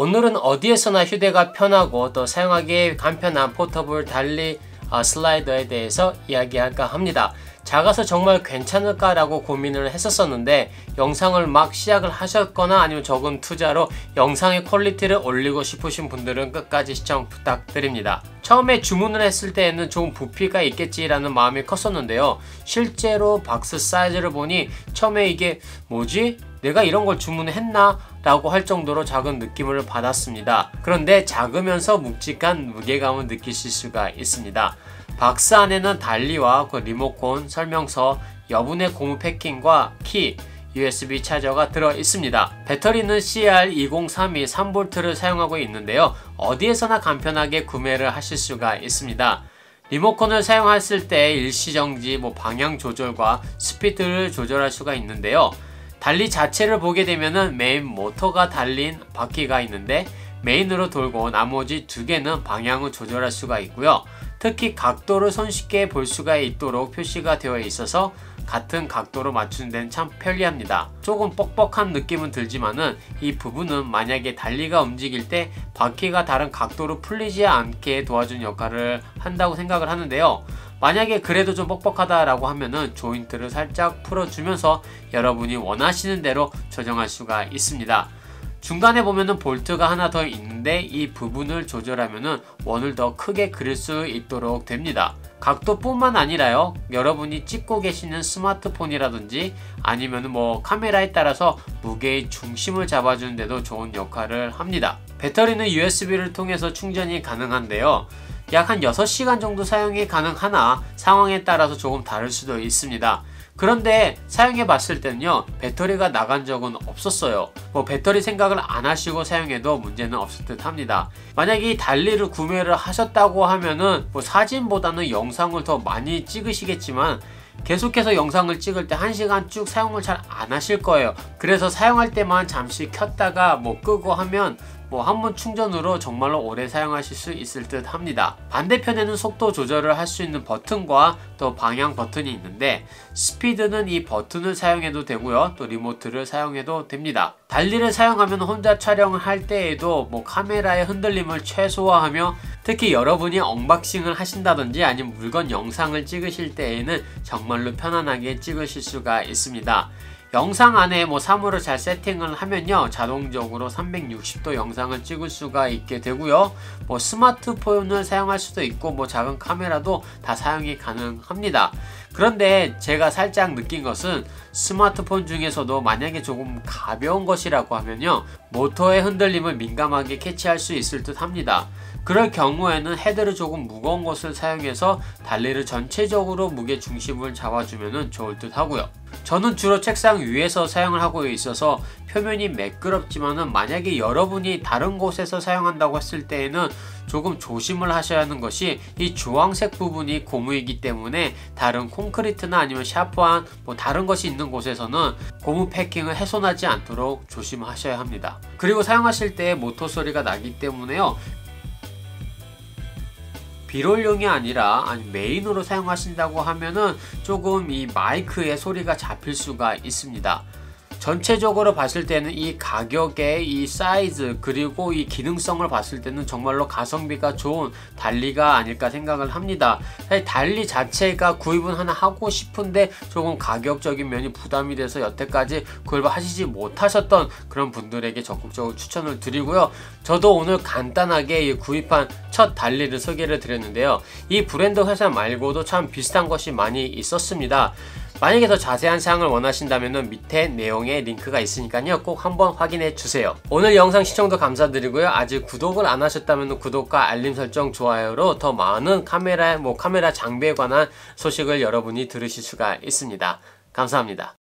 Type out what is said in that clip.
오늘은 어디에서나 휴대가 편하고 또 사용하기 간편한 포터블 달리 슬라이더에 대해서 이야기할까 합니다. 작아서 정말 괜찮을까 라고 고민을 했었는데 영상을 막 시작을 하셨거나 아니면 적은 투자로 영상의 퀄리티를 올리고 싶으신 분들은 끝까지 시청 부탁드립니다. 처음에 주문을 했을 때에는 좀 부피가 있겠지라는 마음이 컸었는데요. 실제로 박스 사이즈를 보니 처음에 이게 뭐지? 내가 이런 걸 주문했나? 라고 할 정도로 작은 느낌을 받았습니다. 그런데 작으면서 묵직한 무게감을 느끼실 수가 있습니다. 박스 안에는 달리와 리모컨, 설명서, 여분의 고무 패킹과 키, USB 차저가 들어 있습니다. 배터리는 CR2032 3V를 사용하고 있는데요. 어디에서나 간편하게 구매를 하실 수가 있습니다. 리모컨을 사용했을 때 일시정지, 방향 조절과 스피드를 조절할 수가 있는데요. 달리 자체를 보게 되면은 메인 모터가 달린 바퀴가 있는데 메인으로 돌고 나머지 두 개는 방향을 조절할 수가 있고요. 특히 각도를 손쉽게 볼 수가 있도록 표시가 되어 있어서 같은 각도로 맞추는 데는 참 편리합니다. 조금 뻑뻑한 느낌은 들지만은 이 부분은 만약에 달리가 움직일 때 바퀴가 다른 각도로 풀리지 않게 도와주는 역할을 한다고 생각을 하는데요. 만약에 그래도 좀 뻑뻑하다 라고 하면은 조인트를 살짝 풀어주면서 여러분이 원하시는 대로 조정할 수가 있습니다. 중간에 보면은 볼트가 하나 더 있는데 이 부분을 조절하면은 원을 더 크게 그릴 수 있도록 됩니다. 각도뿐만 아니라요, 여러분이 찍고 계시는 스마트폰이라든지 아니면은 카메라에 따라서 무게의 중심을 잡아주는 데도 좋은 역할을 합니다. 배터리는 USB를 통해서 충전이 가능한데요. 약 한 6시간 정도 사용이 가능하나 상황에 따라서 조금 다를 수도 있습니다. 그런데 사용해 봤을 때는요, 배터리가 나간 적은 없었어요. 배터리 생각을 안 하시고 사용해도 문제는 없을 듯 합니다. 만약에 이 달리를 구매를 하셨다고 하면은 사진보다는 영상을 더 많이 찍으시겠지만 계속해서 영상을 찍을 때 1시간 쭉 사용을 잘 안 하실 거예요. 그래서 사용할 때만 잠시 켰다가 끄고 하면 한 번 충전으로 정말로 오래 사용하실 수 있을 듯 합니다. 반대편에는 속도 조절을 할 수 있는 버튼과 또 방향 버튼이 있는데 스피드는 이 버튼을 사용해도 되고요, 또 리모트를 사용해도 됩니다. 달리를 사용하면 혼자 촬영을 할 때에도 카메라의 흔들림을 최소화하며 특히 여러분이 언박싱을 하신다든지 아니면 물건 영상을 찍으실 때에는 정말로 편안하게 찍으실 수가 있습니다. 영상 안에 사물을 잘 세팅을 하면요, 자동적으로 360도 영상을 찍을 수가 있게 되고요. 스마트폰을 사용할 수도 있고 작은 카메라도 다 사용이 가능합니다. 그런데 제가 살짝 느낀 것은 스마트폰 중에서도 만약에 조금 가벼운 것이라고 하면요, 모터의 흔들림을 민감하게 캐치할 수 있을 듯 합니다. 그럴 경우에는 헤드를 조금 무거운 것을 사용해서 달리를 전체적으로 무게 중심을 잡아주면 좋을 듯 하고요. 저는 주로 책상 위에서 사용을 하고 있어서 표면이 매끄럽지만은 만약에 여러분이 다른 곳에서 사용한다고 했을 때에는 조금 조심을 하셔야 하는 것이 이 주황색 부분이 고무이기 때문에 다른 콘크리트나 아니면 샤프한 다른 것이 있는 곳에서는 고무 패킹을 훼손하지 않도록 조심하셔야 합니다. 그리고 사용하실 때 모터 소리가 나기 때문에요, 비롤용이 아니라 메인으로 사용하신다고 하면은 조금 이 마이크의 소리가 잡힐 수가 있습니다. 전체적으로 봤을 때는 이 가격의 이 사이즈 그리고 이 기능성을 봤을 때는 정말로 가성비가 좋은 달리가 아닐까 생각을 합니다. 사실 달리 자체가 구입은 하나 하고 싶은데 조금 가격적인 면이 부담이 돼서 여태까지 구입을 하시지 못하셨던 그런 분들에게 적극적으로 추천을 드리고요. 저도 오늘 간단하게 구입한 첫 달리를 소개를 드렸는데요. 이 브랜드 회사 말고도 참 비슷한 것이 많이 있었습니다. 만약에 더 자세한 사항을 원하신다면 밑에 내용에 링크가 있으니까요, 꼭 한번 확인해 주세요. 오늘 영상 시청도 감사드리고요. 아직 구독을 안 하셨다면 구독과 알림 설정, 좋아요로 더 많은 카메라 장비에 관한 소식을 여러분이 들으실 수가 있습니다. 감사합니다.